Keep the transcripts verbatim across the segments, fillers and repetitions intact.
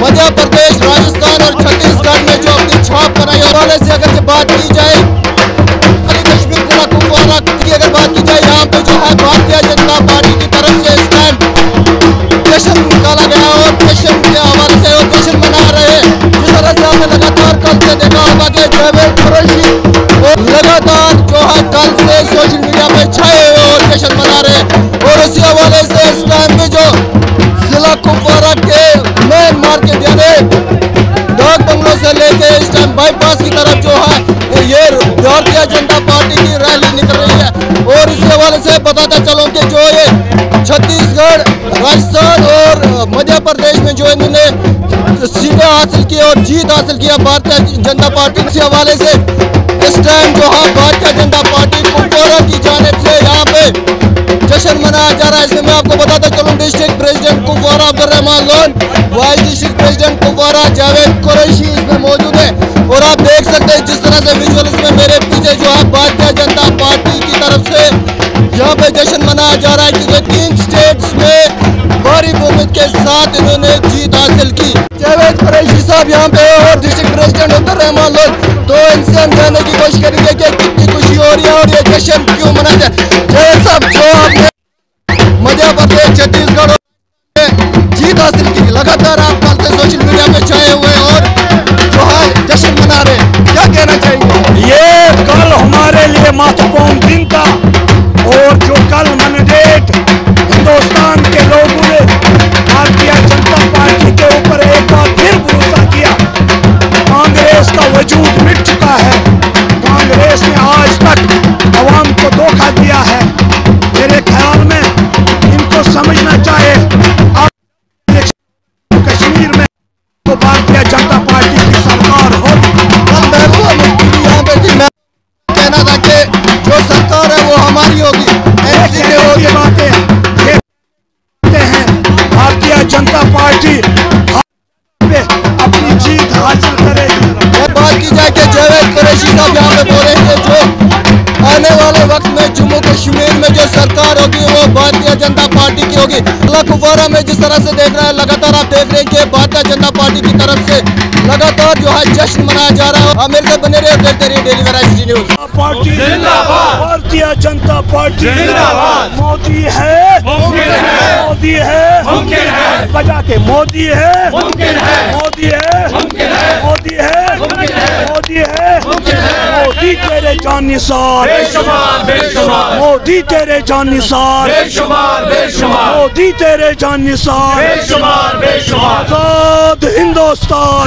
मध्य प्रदेश, राजस्थान और छत्तीसगढ़ में जो अपनी छाप बनाई वाले से अगर जो बात की जाए, कश्मीर जिला कुपवारा की अगर बात की जाए, यहाँ पे जो है भारतीय जनता पार्टी की तरफ से स्टैंड जश्न निकाला गया और जश्न के हवाले से वो जश्न मना रहे हैं। जिस तरह से हमने लगातार कल से देखा होगा कि जावेद कुरैशी और लगातार जो है कल से सोशल मीडिया पे छाए हुए और जश्न मना रहे हैं। और उसी हवाले से इस टाइम में जो जिला कुपवारा के मेन मार्केट यानी डाक बंगलों से लेके इस टाइम बाईपास की तरफ जो है ये भारतीय जनता पार्टी की रैली निकल रही है। और इसी हवाले से बताता चलूं कि जो ये छत्तीसगढ़, राजस्थान और मध्य प्रदेश में जो इन्होंने सीटें हासिल की और जीत हासिल किया भारतीय जनता पार्टी के हवाले से इस टाइम जो है भारतीय जनता पार्टी कुपवारा की जानिब से यहाँ पे जश्न मनाया जा रहा है। इसमें मैं आपको बताता चलूं district president Kupwara Abdul Rahman Lone, vice district president Kupwara Javed Qureshi इसमें मौजूद है। और आप देख सकते हैं जिस तरह से विजुअल इसमें मेरे पीछे जो है भारतीय जनता पार्टी की तरफ से यहाँ पे जश्न मनाया जा रहा है क्योंकि तीन स्टेट्स में भारी बहुमत के साथ इन्होंने जीत हासिल की। जावेद कुरैशी साहब यहाँ पे और डिस्ट्रिक्ट प्रेसिडेंट अब्दुल रहमान लोन, तो इनसे हम जानने की कोशिश करेंगे कि कितनी खुशी हो रही है और ये जश्न क्यों मनाया जाए। जावेद साहब, जो आपने मध्य प्रदेश, छत्तीसगढ़ जीत हासिल की, लगातार आप कल से सोशल मीडिया पे छाए हुए और जो है जश्न मना रहे हैं, क्या कहना चाहेंगे? ये कल हमारे लिए महत्वपूर्ण दिन था और जो कल मैंडेट हिंदुस्तान के लोगों ने भारतीय जनता पार्टी के ऊपर एक बार फिर भरोसा किया। कांग्रेस का वजूद मिट चुका है, कांग्रेस ने आज तक अवाम को धोखा दिया है। मेरे ख्याल में इनको समझना चाहिए अब कश्मीर में तो भारतीय जनता पार्टी की सरकार हो। यहाँ पे थी, मैं कहना था कि जो सरकार है वो हमारी होगी, ऐसी होगी बातें हैं। भारतीय जनता पार्टी अपनी जीत हासिल करेगी। बात की जाए कि जावेद कुरैशी साहब यहाँ पे बोल रहे थे जो आने वाले वक्त में जम्मू कश्मीर में जो सरकार होगी वो भारतीय जनता पार्टी की होगी। जिला कुपवारा में जिस तरह से देख रहे हैं, लगातार आप देख रहे हैं कि भारतीय जनता पार्टी की तरफ से लगातार जो है जश्न मनाया जा रहा है। आप मेरे साथ बने रहे और देखते रहिए डेली वेराइटी न्यूज। पार्टी जिंदाबाद, भारतीय जनता पार्टी जिंदाबाद। मोदी है, मोदी है, बजा के मोदी है, मोदी है, मोदी है, मोदी है, मोदी तेरे जान निसार, मोदी तेरे जान निसार, मोदी तेरे जान निसार। आजाद हिंदुस्तान,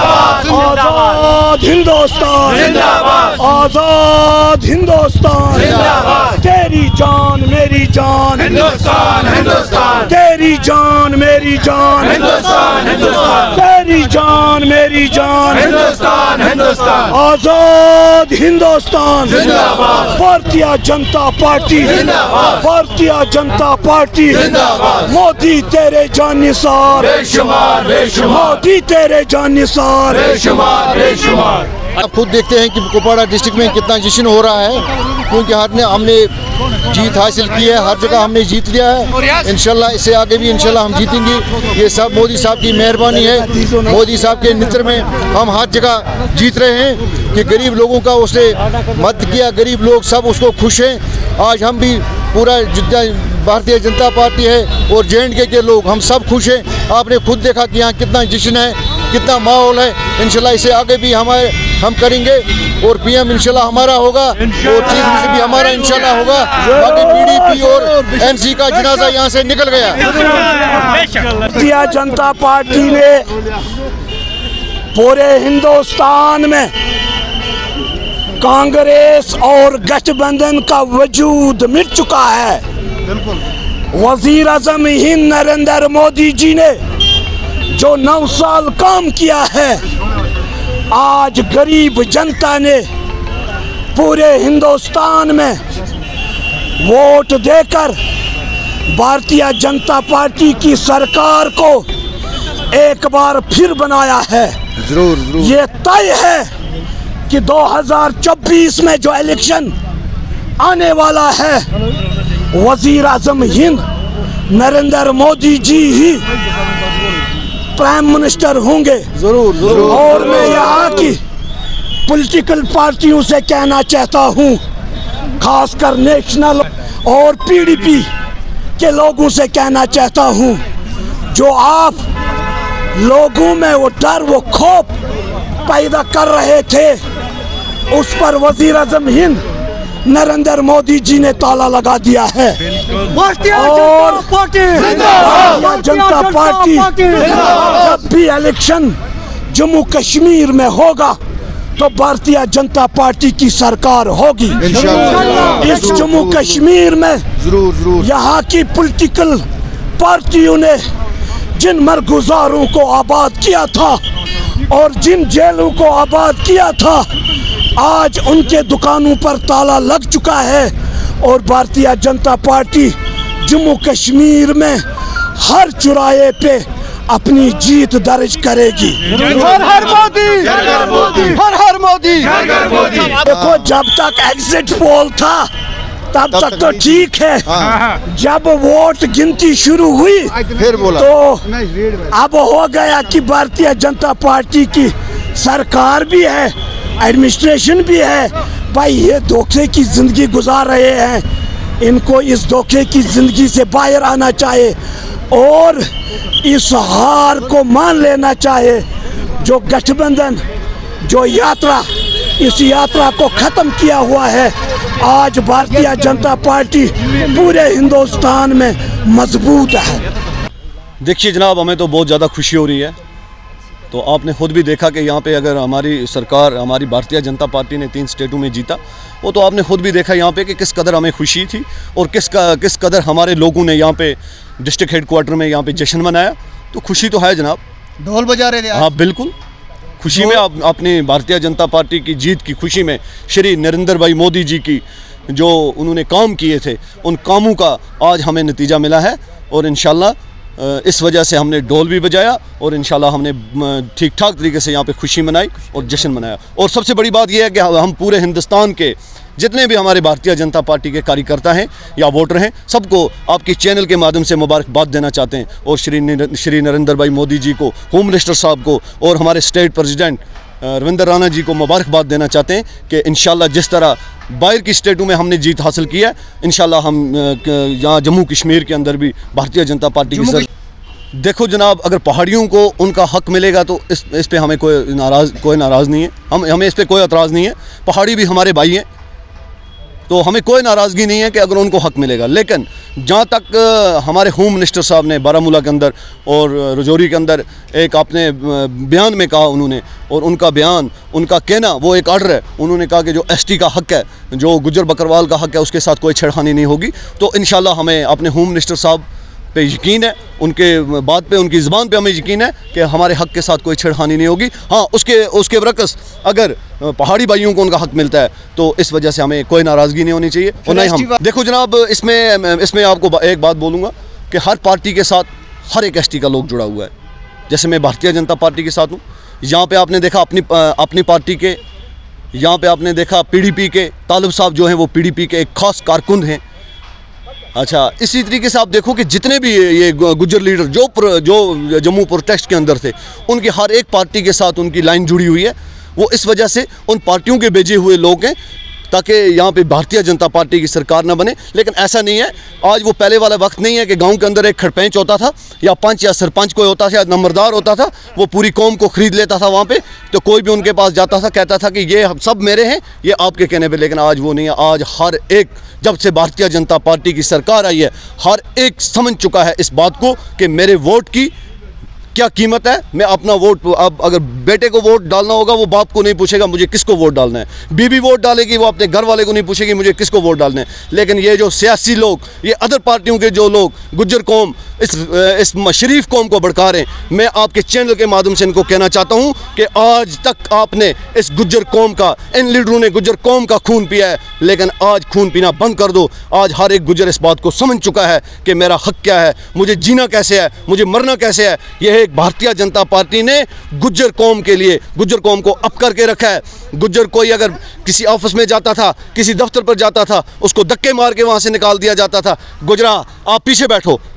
आजाद हिंदुस्तान, आजाद हिंदुस्तान। तेरी जान मेरी जान, हिंदुस्तान, हिंदुस्तान। तेरी जान मेरी जान, हिंदुस्तान, हिंदुस्तान। तेरी जान मेरी जान, हिंदुस्तान, हिंदुस्तान। आजाद हिंदुस्तान जिंदाबाद। भारतीय जनता पार्टी जिंदाबाद। भारतीय जनता पार्टी जिंदाबाद। मोदी तेरे जान निसार, बेशुमार, बेशुमार। मोदी तेरे जान निसार, बेशुमार, बेशुमार। आप खुद देखते हैं कि कुपवाड़ा डिस्ट्रिक्ट में कितना जश्न हो रहा है क्योंकि हर ने हमने जीत हासिल की है, हर जगह हमने जीत लिया है। इंशाल्लाह इससे आगे भी इंशाल्लाह हम जीतेंगे। ये सब मोदी साहब की मेहरबानी है। मोदी साहब के नेतृत्व में हम हर जगह जीत रहे हैं कि गरीब लोगों का उसने मदद किया, गरीब लोग सब उसको खुश हैं। आज हम भी पूरा जितना भारतीय जनता पार्टी है और जे एंड के के लोग हम सब खुश हैं। आपने खुद देखा कि यहाँ कितना जश्न है, कितना माहौल है। इंशाल्लाह इससे आगे भी हमारे हम करेंगे और पीएम इंशाल्लाह हमारा होगा और चीफ मिनिस्टर भी हमारा इंशाल्लाह होगा। बाकी पीडीपी और एमसी का जनाजा यहाँ से निकल गया। भारतीय जनता पार्टी ने पूरे हिंदुस्तान में कांग्रेस और गठबंधन का वजूद मिट चुका है। वजीर आजम हिंद नरेंद्र मोदी जी ने जो नौ साल काम किया है, आज गरीब जनता ने पूरे हिंदुस्तान में वोट देकर भारतीय जनता पार्टी की सरकार को एक बार फिर बनाया है। जरूर जरूर ये तय है कि दो हज़ार चौबीस में जो इलेक्शन आने वाला है, वजीर आजम हिंद नरेंद्र मोदी जी ही प्राइम मिनिस्टर होंगे जरूर जरूर। और मैं यहाँ की पॉलिटिकल पार्टियों से कहना चाहता हूँ, खासकर नेशनल और पीडीपी के लोगों से कहना चाहता हूँ, जो आप लोगों में वो डर वो खौफ पैदा कर रहे थे, उस पर वजीर आजम हिंद नरेंद्र मोदी जी ने ताला लगा दिया है। और भारतीय जनता पार्टी जब भी इलेक्शन जम्मू कश्मीर में होगा तो भारतीय जनता पार्टी की सरकार होगी इस जम्मू कश्मीर में। जरूर जरूर। यहाँ की पॉलिटिकल पार्टियों ने जिन मरगुजारों को आबाद किया था और जिन जेलों को आबाद किया था, आज उनके दुकानों पर ताला लग चुका है और भारतीय जनता पार्टी जम्मू कश्मीर में हर चौराहे पे अपनी जीत दर्ज करेगी। हर हर मोदी, हर हर मोदी। देखो, जब तक एग्जिट पोल था तब तक तो ठीक है, जब वोट गिनती शुरू हुई फिर बोला तो अब हो गया कि भारतीय जनता पार्टी की सरकार भी है, एडमिनिस्ट्रेशन भी है। भाई, ये धोखे की जिंदगी गुजार रहे हैं, इनको इस धोखे की जिंदगी से बाहर आना चाहिए और इस हार को मान लेना चाहिए। जो गठबंधन, जो यात्रा, इस यात्रा को खत्म किया हुआ है। आज भारतीय जनता पार्टी पूरे हिंदुस्तान में मजबूत है। देखिए जनाब, हमें तो बहुत ज़्यादा खुशी हो रही है। तो आपने खुद भी देखा कि यहाँ पे अगर हमारी सरकार, हमारी भारतीय जनता पार्टी ने तीन स्टेटों में जीता, वो तो आपने खुद भी देखा यहाँ पे कि किस कदर हमें खुशी थी और किस का किस कदर हमारे लोगों ने यहाँ पे डिस्ट्रिक्ट हेडक्वार्टर में यहाँ पे जश्न मनाया। तो खुशी तो है जनाब, ढोल बजा रहे थे। हाँ बिल्कुल, खुशी में आप अपनी भारतीय जनता पार्टी की जीत की खुशी में श्री नरेंद्र भाई मोदी जी की जो उन्होंने काम किए थे, उन कामों का आज हमें नतीजा मिला है और इंशाल्लाह इस वजह से हमने ढोल भी बजाया और इंशाल्लाह हमने ठीक ठाक तरीके से यहाँ पे खुशी मनाई और जश्न मनाया। और सबसे बड़ी बात यह है कि हम पूरे हिंदुस्तान के जितने भी हमारे भारतीय जनता पार्टी के कार्यकर्ता हैं या वोटर हैं, सबको आपकी चैनल के माध्यम से मुबारकबाद देना चाहते हैं और श्री श्री नरेंद्र भाई मोदी जी को, होम मिनिस्टर साहब को और हमारे स्टेट प्रेसिडेंट रविंद्र राणा जी को मुबारकबाद देना चाहते हैं कि इंशाल्लाह जिस तरह बाहर की स्टेटों में हमने जीत हासिल की है, इंशाल्लाह हम यहाँ जम्मू कश्मीर के अंदर भी भारतीय जनता पार्टी की सर। देखो जनाब, अगर पहाड़ियों को उनका हक मिलेगा तो इस इस पे हमें कोई नाराज़ कोई नाराज़ नहीं है, हम हमें इस पे कोई एतराज़ नहीं है। पहाड़ी भी हमारे भाई हैं, तो हमें कोई नाराज़गी नहीं है कि अगर उनको हक मिलेगा। लेकिन जहाँ तक हमारे होम मिनिस्टर साहब ने बारामूला के अंदर और रजौरी के अंदर एक अपने बयान में कहा उन्होंने, और उनका बयान, उनका कहना वो एक आर्डर है। उन्होंने कहा कि जो एसटी का हक है, जो गुज्जर बकरवाल का हक है, उसके साथ कोई छेड़खानी नहीं होगी। तो इंशाल्लाह हमें अपने होम मिनिस्टर साहब पे यकीन है, उनके बात पे, उनकी ज़बान पे हमें यकीन है कि हमारे हक के साथ कोई छेड़खानी नहीं होगी। हाँ, उसके उसके बरकस अगर पहाड़ी भाइयों को उनका हक मिलता है तो इस वजह से हमें कोई नाराज़गी नहीं होनी चाहिए। और नहीं हम देखो जनाब, इसमें इसमें आपको एक बात बोलूँगा कि हर पार्टी के साथ हर एक एस टी का लोग जुड़ा हुआ है। जैसे मैं भारतीय जनता पार्टी के साथ हूँ, यहाँ पर आपने देखा अपनी अपनी पार्टी के, यहाँ पर आपने देखा पी डी पी के तालिब साहब जो हैं वो पी डी पी के एक ख़ास कारकुन हैं। अच्छा, इसी तरीके से आप देखो कि जितने भी ये गुज्जर लीडर जो प्र, जो जम्मू प्रोटेस्ट के अंदर थे, उनकी हर एक पार्टी के साथ उनकी लाइन जुड़ी हुई है। वो इस वजह से उन पार्टियों के भेजे हुए लोग हैं ताकि यहाँ पे भारतीय जनता पार्टी की सरकार ना बने। लेकिन ऐसा नहीं है, आज वो पहले वाला वक्त नहीं है कि गांव के अंदर एक खड़पेंच होता था या पंच या सरपंच कोई होता था या नंबरदार होता था, वो पूरी कौम को ख़रीद लेता था वहाँ पे, तो कोई भी उनके पास जाता था कहता था कि ये सब मेरे हैं, ये आपके कहने पे। लेकिन आज वो नहीं है। आज हर एक, जब से भारतीय जनता पार्टी की सरकार आई है, हर एक समझ चुका है इस बात को कि मेरे वोट की क्या कीमत है। मैं अपना वोट, अब अगर बेटे को वोट डालना होगा वो बाप को नहीं पूछेगा मुझे किसको वोट डालना है, बीबी वोट डालेगी वो अपने घर वाले को नहीं पूछेगी मुझे किसको वोट डालना है। लेकिन ये जो सियासी लोग, ये अदर पार्टियों के जो लोग गुज्जर कौम, इस इस शरीफ कौम को भड़का रहे हैं, मैं आपके चैनल के माध्यम से इनको कहना चाहता हूँ कि आज तक आपने इस गुज्जर कौम का, इन लीडरों ने गुज्जर कौम का खून पिया है, लेकिन आज खून पीना बंद कर दो। आज हर एक गुज्जर इस बात को समझ चुका है कि मेरा हक क्या है, मुझे जीना कैसे है, मुझे मरना कैसे है। यह एक भारतीय जनता पार्टी ने गुज्जर कौम के लिए, गुज्जर कौम को अप करके रखा है। गुज्जर कोई अगर किसी ऑफिस में जाता था, किसी दफ्तर पर जाता था, उसको धक्के मार के वहाँ से निकाल दिया जाता था। गुजरा आप पीछे बैठो,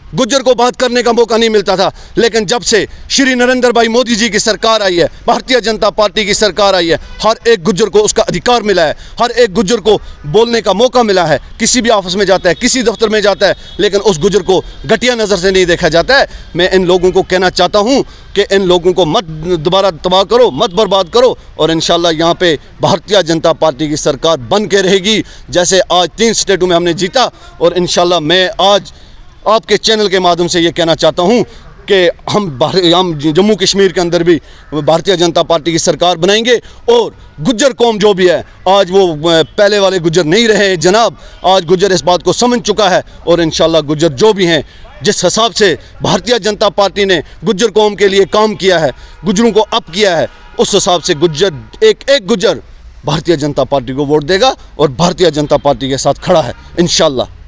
गुज्जर को बात करने का मौका नहीं मिलता था। लेकिन जब से श्री नरेंद्र भाई मोदी जी की सरकार आई है, भारतीय जनता पार्टी की सरकार आई है, हर एक गुज्जर को उसका अधिकार मिला है, हर एक गुज्जर को बोलने का मौका मिला है। किसी भी ऑफिस में जाता है, किसी दफ्तर में जाता है, लेकिन उस गुज्जर को घटिया नज़र से नहीं देखा जाता है। मैं इन लोगों को कहना चाहता हूँ कि इन लोगों को मत दोबारा तबाह करो, मत बर्बाद करो, और इंशाल्लाह यहाँ पे भारतीय जनता पार्टी की सरकार बन के रहेगी। जैसे आज तीन स्टेटों में हमने जीता, और इंशाल्लाह मैं आज आपके चैनल के माध्यम से ये कहना चाहता हूँ कि हम हम जम्मू कश्मीर के अंदर भी भारतीय जनता पार्टी की सरकार बनाएंगे। और गुज्जर कौम जो भी है, आज वो पहले वाले गुज्जर नहीं रहे जनाब, आज गुज्जर इस बात को समझ चुका है। और इंशाल्लाह गुज्जर जो भी हैं, जिस हिसाब से भारतीय जनता पार्टी ने गुज्जर कौम के लिए काम किया है, गुज्जरों को अप किया है, उस हिसाब से गुज्जर एक एक गुज्जर भारतीय जनता पार्टी को वोट देगा और भारतीय जनता पार्टी के साथ खड़ा है इंशाल्लाह।